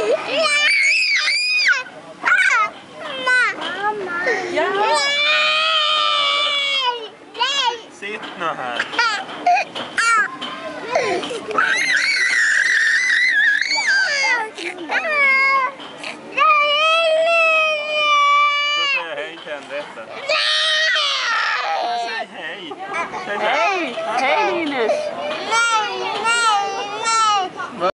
Ja. Sitt nu här. Ska säga hej till Henrietta.